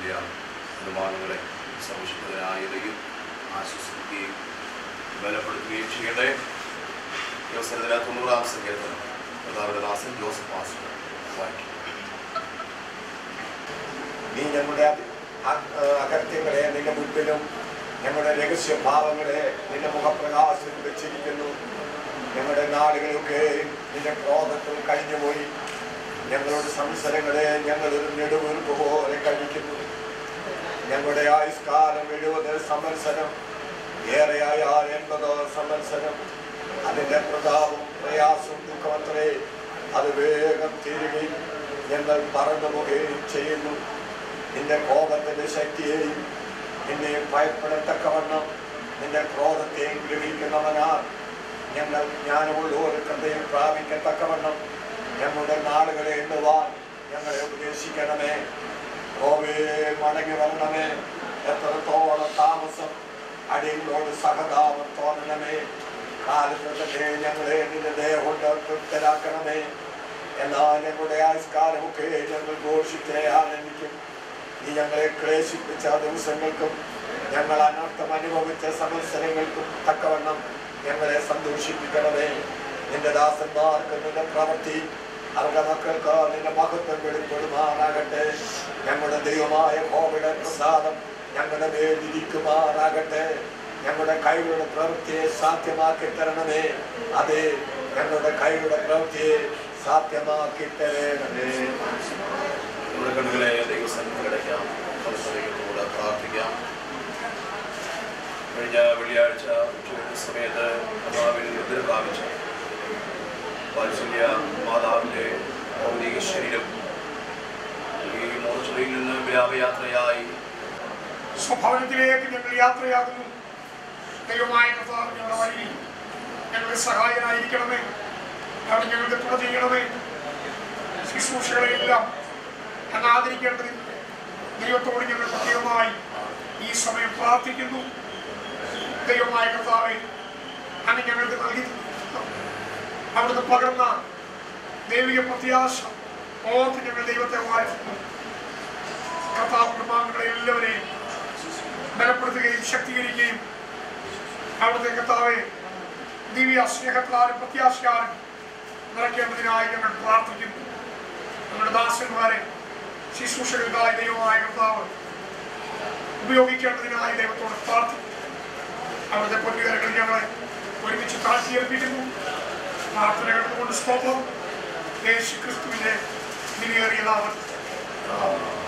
വലിയ നിർമ്മാണങ്ങളെ സർവശക്തനായവയും ആശ്വസിക്കുകയും ബലപ്പെടുത്തുകയും ചെയ്യട്ടെ. ദിവസത്തിലെ 90-ാം സങ്കീർത്തനം കർത്താവിന്റെ ദാസൻ ജോസഫ് മാസ്റ്റർ വായിക്കും. നീ ഞങ്ങളുടെ അകത്യങ്ങളെ നിന്റെ മുൻപിലും ഞങ്ങളുടെ രഹസ്യഭാവങ്ങളെ നിന്റെ മുഖപ്രകാശത്തിൽ വെച്ചിരിക്കുന്നു. ഞങ്ങളുടെ നാടുകളൊക്കെ നിന്റെ ക്രോധത്തിൽ കഴിഞ്ഞുപോയി. ഞങ്ങളുടെ സംവത്സരങ്ങളെ ഞങ്ങളൊരു നെടുവീർപ്പ് പോലെ കഴിക്കുന്നു. ഞങ്ങളുടെ ആയുഷ്കാലം 70 സംവത്സരം, ഏറെയായാൽ 80 സംവത്സരം. അതിൻ്റെ പ്രതാപവും പ്രയാസവും ദുഃഖമത്രേ. അത് വേഗം തീരുകയും ഞങ്ങൾ പറന്നു പോവുകയും ചെയ്യുന്നു. നിന്റെ കോപത്തിൻ്റെ ശക്തിയെയും നിന്നെ ഭയപ്പെടത്തക്കവണ്ണം നിന്റെ ക്രോധത്തെയും ഗ്രഹിക്കുന്നവനാൽ ഞങ്ങൾ ജ്ഞാനമുള്ള ഒരു ഹൃദയം പ്രാപിക്കത്തക്കവണ്ണം ഞങ്ങളുടെ നാളുകളെ എണ്ണുവാൻ ഞങ്ങളെ ഉപദേശിക്കണമേ. ഓവേ മടങ്ങി വരണമേ. എത്രത്തോളം താമസം അടികളോട് സഹതാപം തോന്നണമേ. കാലത്ത് തന്നെ ഞങ്ങളെ നിന്റെ ദയ കൊണ്ട് തൃപ്തരാക്കണമേ. എന്നാൽ ഞങ്ങളുടെ ആയുഷ്കാലമൊക്കെ ഞങ്ങൾ ഘോഷിച്ചേ ആനന്ദിക്കും. നീ ഞങ്ങളെ ക്ലേശിപ്പിച്ച ദിവസങ്ങൾക്കും ഞങ്ങൾ അനർത്ഥം അനുഭവിച്ച സംവത്സരങ്ങൾക്കും തക്കവണ്ണം ഞങ്ങളെ സന്തോഷിപ്പിക്കണമേ. നിന്റെ ദാസന്മാർക്ക് നിന്റെ പ്രവൃത്തി, അവരുടെ മക്കൾക്ക് നിന്റെ മഹത്വം വെളിപ്പെടുമാറാകട്ടെ. ഞങ്ങളുടെ ദൈവമായ യഹോവയുടെ പ്രസാദം ഞങ്ങളുടെ മേലിരിക്കുമാറാകട്ടെ. ഞങ്ങളുടെ കൈകളുടെ പ്രവൃത്തിയെ സാധ്യമാക്കി തരണമേ. അതെ, ഞങ്ങളുടെ കൈകളുടെ പ്രവൃത്തിയെ സാധ്യമാക്കി തരണമേ. നമ്മുടെ കണ്ണുകളെ ദൈവസന്നിധിയിലടയ്ക്കാം. ദൈവത്തോട് പ്രാർത്ഥിക്കാം. കഴിഞ്ഞ വെള്ളിയാഴ്ച സമയത്ത് കർത്താവിൽ നിദ്ര പ്രാപിച്ച വാത്സല്യ മാതാവിൻ്റെ ഭൗതിക ശരീരം ഈ മോർച്ചറിയിൽ നിന്ന് വിലാപയാത്രയായി സ്വഭവനത്തിലേക്ക് ഞങ്ങൾ യാത്രയാകുന്നു. ദൈവമായ കർത്താവ് ഞങ്ങളുടെ വഴി ഞങ്ങളുടെ സഹായനായിരിക്കണമേ. അവിടെ ഞങ്ങൾക്ക് തുണ ചെയ്യണമേ. ശുശ്രൂഷകളെല്ലാം ഞങ്ങൾ ആദരിക്കേണ്ടതിന് ദൈവത്തോട് ഞങ്ങൾ പ്രത്യേകമായി ഈ സമയം പ്രാർത്ഥിക്കുന്നു. ദൈവമായ കർത്താവെ, അങ്ങ് ഞങ്ങൾക്ക് നൽകി അവിടുന്ന് പകർന്ന ദൈവിക പ്രത്യാശ ഓർത്ത് ഞങ്ങൾ ദൈവത്തെ വാഴ്ത്തുന്നു. കർത്താവ് കുടുംബാംഗങ്ങളെ എല്ലാവരെയും ബലപ്പെടുത്തുകയും ശക്തീകരിക്കുകയും അവിടുത്തെ കർത്താവെ ദിവ്യ സ്നേഹത്താലും പ്രത്യാശയാലും നിറയ്ക്കേണ്ടതിനായി ഞങ്ങൾ പ്രാർത്ഥിക്കുന്നു. നമ്മുടെ ദാസന്മാരെ ശുശ്രൂഷകൾക്കായി ദൈവമായ കർത്താവ് ഉപയോഗിക്കേണ്ടതിനായി ദൈവത്തോട് പ്രാർത്ഥിക്കുന്നു. അവിടുത്തെ പൊന്നുകരങ്ങൾ ഞങ്ങളെ ഒരുമിച്ച് താഴ്ത്തിയേൽപ്പിക്കുന്നു. പ്രാർത്ഥനകൾ കൊണ്ട് സ്തോത്രം. യേശു ക്രിസ്തുവിന്റെ വിലയേറിയ നാമത്തിൽ.